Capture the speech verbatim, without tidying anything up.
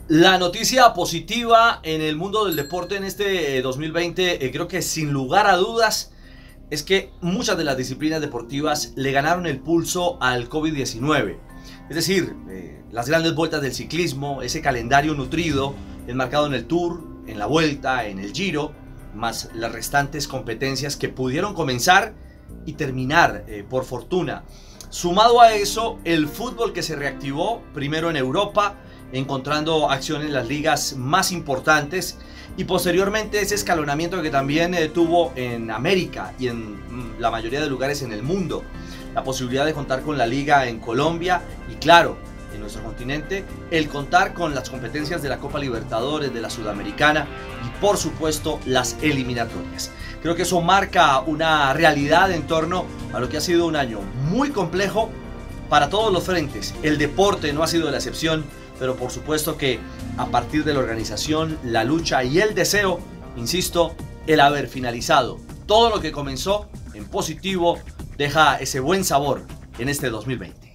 La noticia positiva en el mundo del deporte en este dos mil veinte, eh, creo que sin lugar a dudas, es que muchas de las disciplinas deportivas le ganaron el pulso al COVID diecinueve. Es decir, eh, las grandes vueltas del ciclismo, ese calendario nutrido, enmarcado en el Tour, en la Vuelta, en el Giro, más las restantes competencias que pudieron comenzar y terminar, eh, por fortuna. Sumado a eso, el fútbol que se reactivó, primero en Europa, encontrando acción en las ligas más importantes, y posteriormente ese escalonamiento que también eh, tuvo en América y en mm, la mayoría de lugares en el mundo. La posibilidad de contar con la liga en Colombia y, claro, en nuestro continente, el contar con las competencias de la Copa Libertadores, de la Sudamericana y, por supuesto, las eliminatorias. Creo que eso marca una realidad en torno a lo que ha sido un año muy complejo para todos los frentes. El deporte no ha sido la excepción, pero por supuesto que a partir de la organización, la lucha y el deseo, insisto, el haber finalizado todo lo que comenzó en positivo deja ese buen sabor en este dos mil veinte.